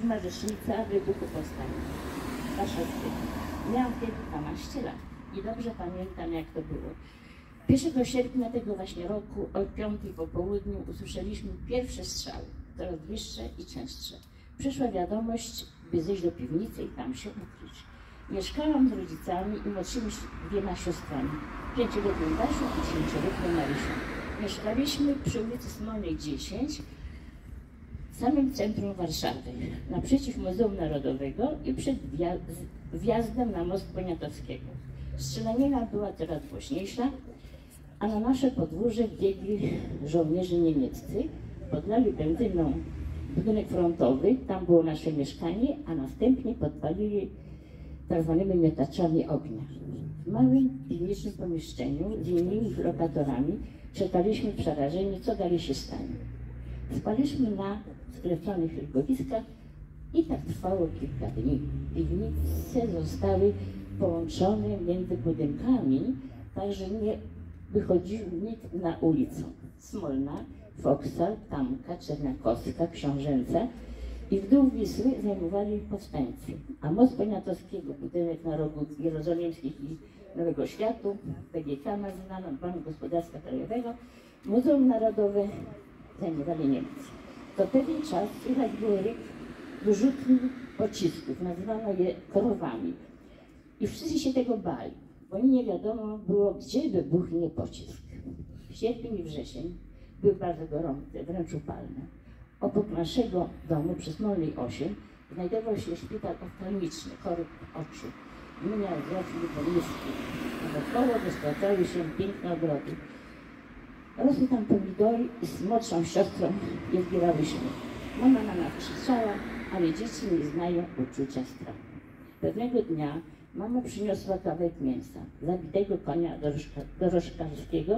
7. rocznica wybuchu Powstania Warszawskiego. Miałam wtedy 12 lat i dobrze pamiętam, jak to było. 1 sierpnia tego właśnie roku o 5 po południu usłyszeliśmy pierwsze strzały, coraz wyższe i częstsze. Przyszła wiadomość, by zejść do piwnicy i tam się ukryć. Mieszkałam z rodzicami i młodszymi 2 siostrami, 5-letnią Basią i 10-letnią Marysią. Mieszkaliśmy przy ulicy Smolnej 10, w samym centrum Warszawy, naprzeciw Muzeum Narodowego i przed wjazdem na most Poniatowskiego. Strzelanina była coraz głośniejsza, a na nasze podwórze biegli żołnierze niemieccy, podlali benzyną budynek frontowy, tam było nasze mieszkanie, a następnie podpalili tzw. miotaczami ognia. W małym, piwniczym pomieszczeniu z innymi lokatorami czekaliśmy przerażeni, co dalej się stanie. Spaliśmy na skleconych środowiskach i tak trwało kilka dni. Piwnice zostały połączone między budynkami, tak że nie wychodził nikt na ulicę. Smolna, Foksal, Tamka, Czernakowska, Książęca i w dół Wisły zajmowali powstańcy. A most Poniatowskiego, budynek na rogu Jerozolimskich i Nowego Światu, BGK nazywano, Bank Gospodarstwa Krajowego, Muzeum Narodowe zajmowali Niemcy. To pewien czas słychać było ryk wyrzutni pocisków, nazywano je korowami. I wszyscy się tego bali, bo nie wiadomo było, gdzie wybuchnie pocisk. Sierpień i wrzesień były bardzo gorące, wręcz upalne. Obok naszego domu przy Smolnej 8 znajdował się szpital oftalmiczny, chorych oczu. Gmina Zofii Poliski. Wokoło roztaczały się piękne ogrody. Rosły tam pomidory i z młodszą siostrą je zbierałyśmy. Mama na nas krzyczała, ale dzieci nie znają uczucia strachu. Pewnego dnia mama przyniosła kawałek mięsa, zabitego konia dorożkarskiego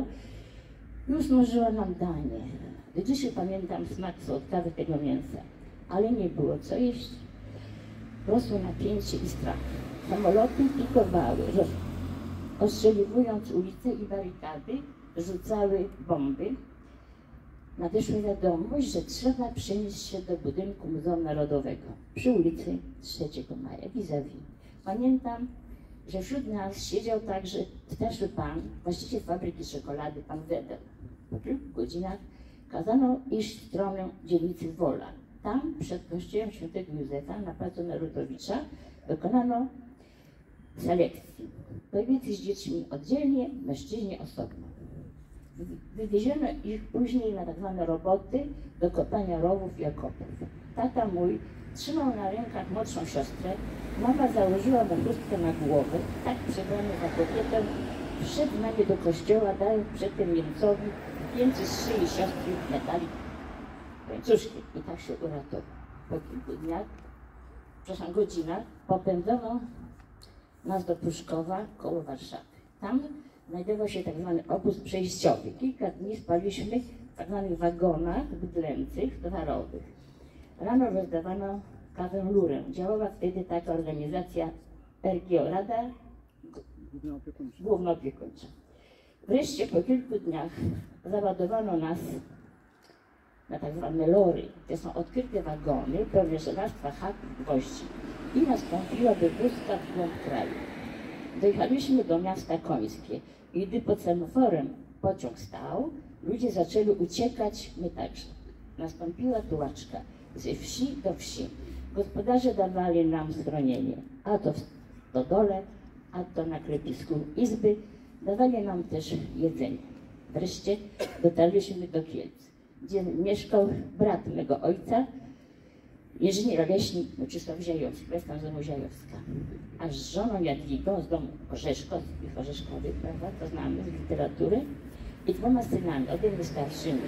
i usmażyła nam danie. Do dzisiaj pamiętam smak słodkawy tego mięsa, ale nie było co jeść. Rosło napięcie i strach. Samoloty pikowały, ostrzeliwując ulice i barykady, rzucały bomby. Nadeszła wiadomość, że trzeba przenieść się do budynku Muzeum Narodowego przy ulicy 3 Maja, vis-a-vis. Pamiętam, że wśród nas siedział także starszy pan, właściciel fabryki czekolady, pan Wedel. Po kilku godzinach kazano iść w stronę dzielnicy Wola. Tam, przed kościołem św. Józefa, na placu Narutowicza, dokonano selekcji. Kobiety z dziećmi oddzielnie, mężczyźni osobno. Wywieziono ich później na tzw. roboty do kopania rowów i okopów. Tata mój trzymał na rękach młodszą siostrę, mama założyła mu chustkę na głowę, tak przebrany za kobietę, wszedł z nami do kościoła, dając przedtem Niemcowi zdjęcie z szyi siostry metalik łańcuszki i tak się uratował. Po kilku dniach, godzinach, popędzono nas do Pruszkowa koło Warszawy. Tam znajdował się tzw. obóz przejściowy. Kilka dni spaliśmy w tzw. wagonach bydlęcych, towarowych. Rano rozdawano kawę lurę. Działała wtedy taka organizacja RGO, Rada Główno-Opiekuńcza. Wreszcie po kilku dniach załadowano nas na tzw. lory. To są odkryte wagony pełne żelastwa, haków, gwoździ. I nastąpiła wywózka w głąb kraju. Dojechaliśmy do miasta Końskie i gdy pod semaforem pociąg stał, ludzie zaczęli uciekać, my także. Nastąpiła tułaczka ze wsi do wsi. Gospodarze dawali nam schronienie, a to w stodole, a to na klepisku izby. Dawali nam też jedzenie. Wreszcie dotarliśmy do Kielc, gdzie mieszkał brat mego ojca, Jerzyni Roleśnik, Mieczysław Ziajowski, jestem z domu Ziajowska. A z żoną Jadwigą, z domu Orzeszkowych, prawda, to znamy z literatury, i 2 synami, ode mnie starszymi,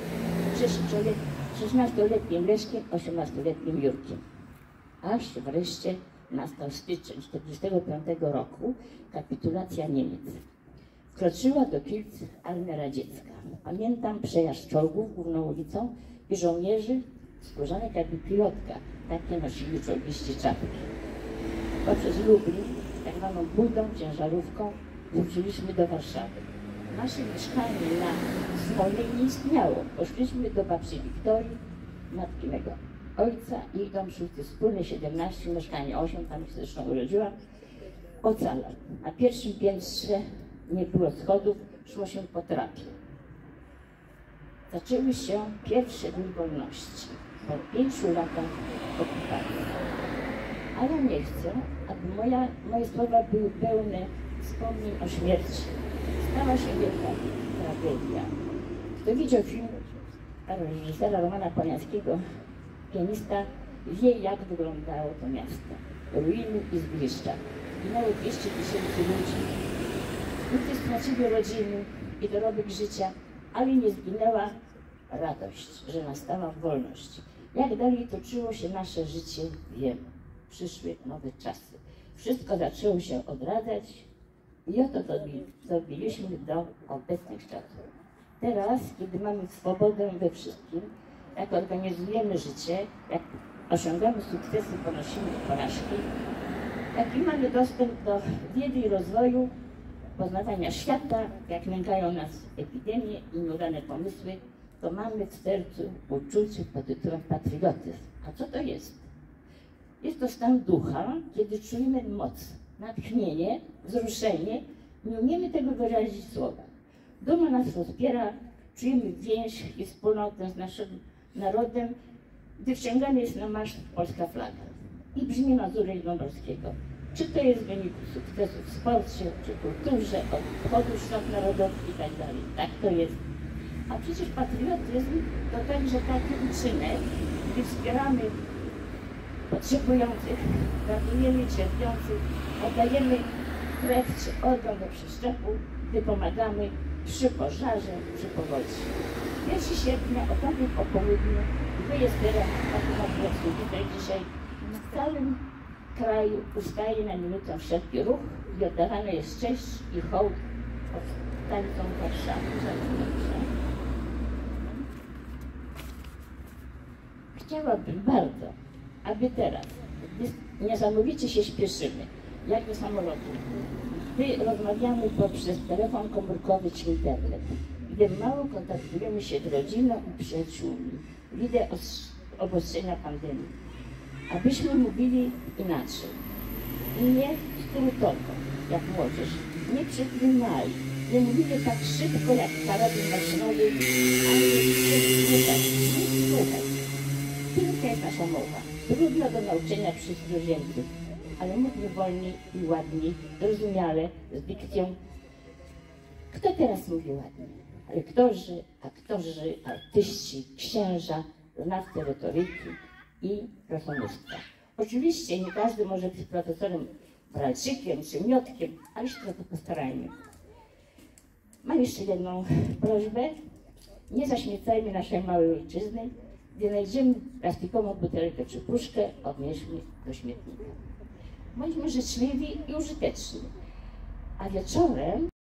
16-letnim Leszkiem, 18-letnim Jurkiem. Aż wreszcie nastał styczeń 1945 roku, kapitulacja Niemiec. Wkroczyła do Kielc Armia Radziecka. Pamiętam przejazd czołgów główną ulicą i żołnierzy skórzanych jakby pilotka. Takie nosili czołgiści czapki. Poprzez Lublin, tak zwaną budą, ciężarówką, wróciliśmy do Warszawy. Nasze mieszkanie na Smolnej nie istniało. Poszliśmy do babci Wiktorii, matki mego ojca i dom szósty wspólny, 17, mieszkanie 8, tam się zresztą urodziłam, ocalał. Na pierwszym piętrze nie było schodów, szło się po trapie. Zaczęły się pierwsze dni wolności, po 5 latach okupacji. Ale nie chcę, aby moje słowa były pełne wspomnień o śmierci. Stała się wielka tragedia. Kto widział film reżysera Romana Polianskiego, pianista, wie, jak wyglądało to miasto. Ruiny i zgliszcza. Ginęło 200 000 ludzi. Ludzie stracili rodziny i dorobek życia, ale nie zginęła radość, że nastała wolność. Jak dalej toczyło się nasze życie, wiemy. Przyszły nowe czasy. Wszystko zaczęło się odradzać i oto dobiliśmy do obecnych czasów. Teraz, kiedy mamy swobodę we wszystkim, jak organizujemy życie, jak osiągamy sukcesy, ponosimy porażki, jaki mamy dostęp do wiedzy i rozwoju, poznawania świata, jak nękają nas epidemie i nieudane pomysły, to mamy w sercu uczucie pod tytułem patriotyzm. A co to jest? Jest to stan ducha, kiedy czujemy moc, natchnienie, wzruszenie, nie umiemy tego wyrazić w słowach. Duma nas rozpiera, czujemy więź i wspólnotę z naszym narodem, gdy wciągany jest na maszt polska flaga i brzmi Mazury Dąbrowskiego. Czy to jest w wyniku sukcesu w sporcie, czy kulturze, obchodu świąt narodowych i tak dalej. Tak to jest. A przecież patriotyzm to także taki uczynek, gdy wspieramy potrzebujących, ratujemy cierpiących, oddajemy krew czy organ do przeszczepu, gdy pomagamy przy pożarze, przy powodzi. 1 sierpnia o tamtym popołudniu wyjazd teraz na Wrocławiu. Tutaj dzisiaj w całym kraju ustaje na minutę wszelki ruch i oddawana jest cześć i hołd powstańcom Warszawy. Chciałabym bardzo, aby teraz, gdy niesamowicie się śpieszymy, jak do samolotu, gdy rozmawiamy poprzez telefon komórkowy czy internet, gdy mało kontaktujemy się z rodziną i przyjaciółmi, widzę obostrzenia pandemii, abyśmy mówili inaczej i nie skrótowo, jak młodzież, nie przeklinali, nie mówili tak szybko jak karabin maszynowy, ale nie słuchać. Piękna jest nasza mowa, trudna do nauczenia przez cudzoziemców, ale mówmy wolniej i ładniej, zrozumiale, z dykcją. Kto teraz mówi ładnie? Rektorzy, aktorzy, artyści, księża, znawcy retoryki i profesjonalistwa. Oczywiście nie każdy może być profesorem Bralczykiem czy Miotkiem, ale się trochę postarajmy. Mam jeszcze jedną prośbę. Nie zaśmiecajmy naszej małej ojczyzny. Gdy znajdziemy plastikową butelkę czy puszkę, odnieśmy do śmietnika. Bądźmy życzliwi i użyteczni. A wieczorem